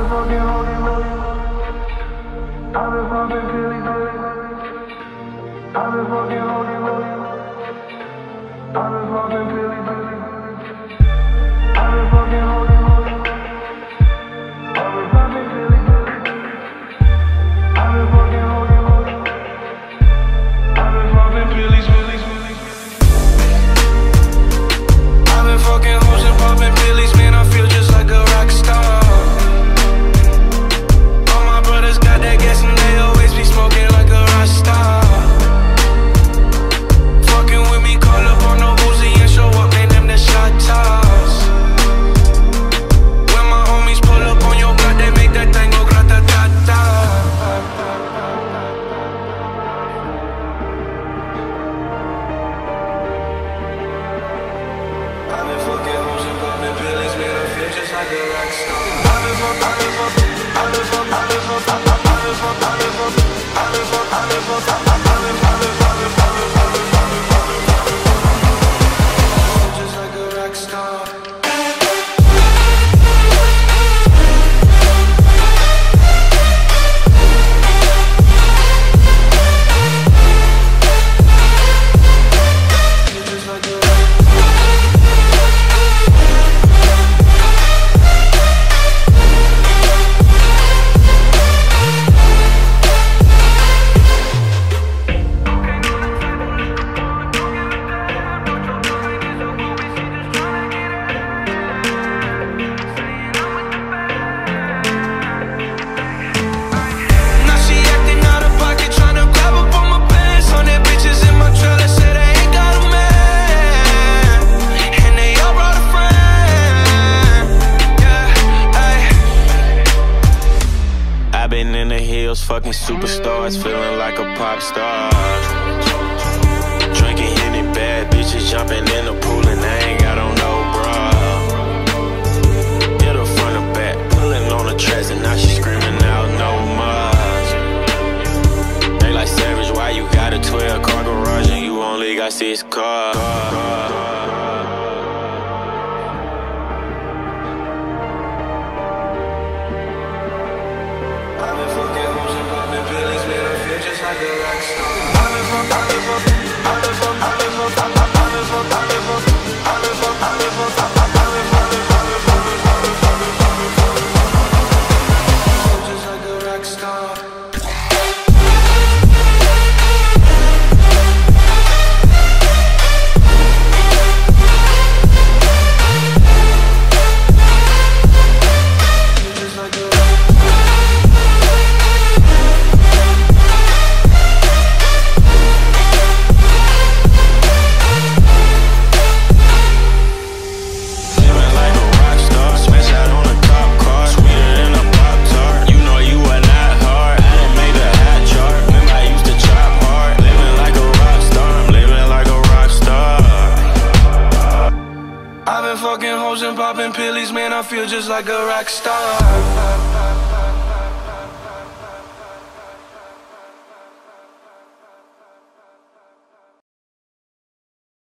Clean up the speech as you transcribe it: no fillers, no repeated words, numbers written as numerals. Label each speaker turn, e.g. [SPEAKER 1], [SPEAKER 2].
[SPEAKER 1] Fucking superstars, feeling like a pop star. Drinking Henny, bad bitches jumping in the pool and I ain't got on no bra. Hit her front or back, pulling on the tracks and now she screaming out no more. They like Savage, why you got a 12-car garage and you only got 6 cars?
[SPEAKER 2] Fucking hoes and popping pillies, man, I feel just like a rock star.